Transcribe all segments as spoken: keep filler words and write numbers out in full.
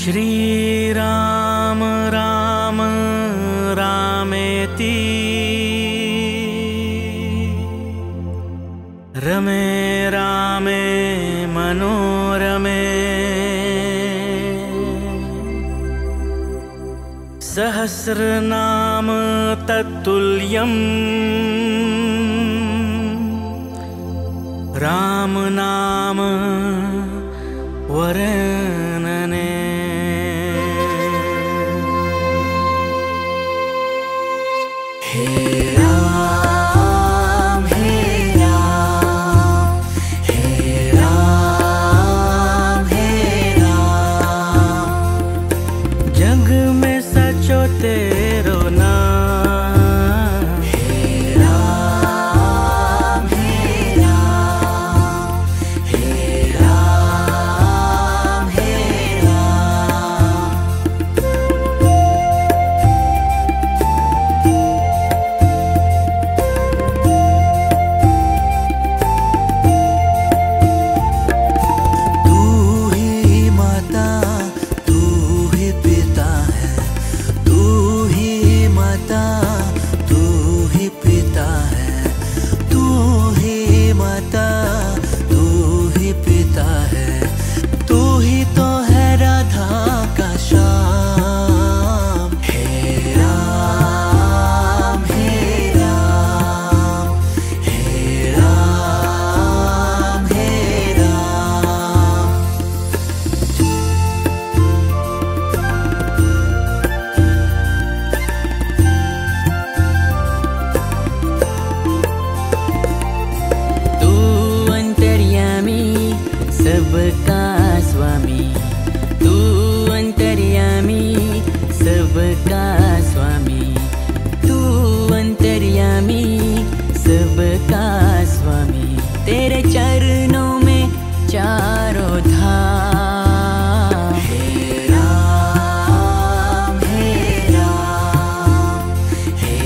श्री राम राम रामेति रमे रामे मनोरमे सहस्रनाम तत्तुल्यम् राम नाम वरनने। हे राम हे राम हे राम हे राम जग में सचो तेरो नाम। हे राम हे राम हे राम हे राम। तू ही माता तू ही पिता है, तू ही माता तू ही पिता है, तू ही माता तू ही पिता है, तू ही तो है राधा का श्याम। हे राम हे राम हे राम हे राम। तू अंतर्यामी सबका स्वामी, तू अंतर्यामी सबका स्वामी, तू अंतर्यामी सबका स्वामी। तेरे चरणों में चारों धाम। हे राम हे राम हे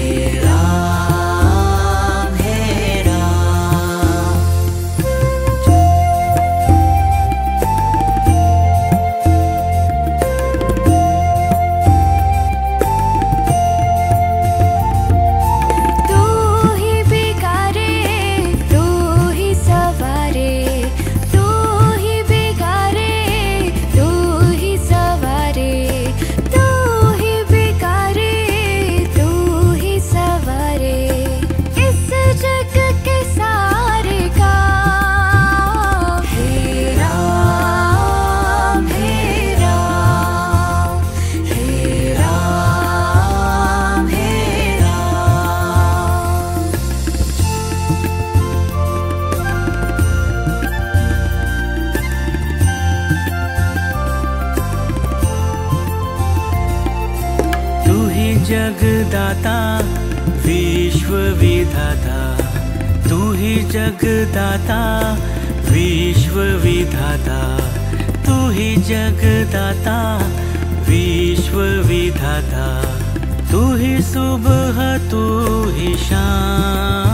राम हे राम। तू ही भिखारे तू ही सवारे, तू ही भिखारे तू ही सवारे, तू ही भिखारे तू ही सवारे। इस जग के सारे काम। हे राम हे राम हे राम हे राम। तू ही जगदाता विश्व विधाता, तू ही जगदाता विश्व विधाता, तू ही जगदाता विश्व विधाता। तू ही सुबह तू ही शाम।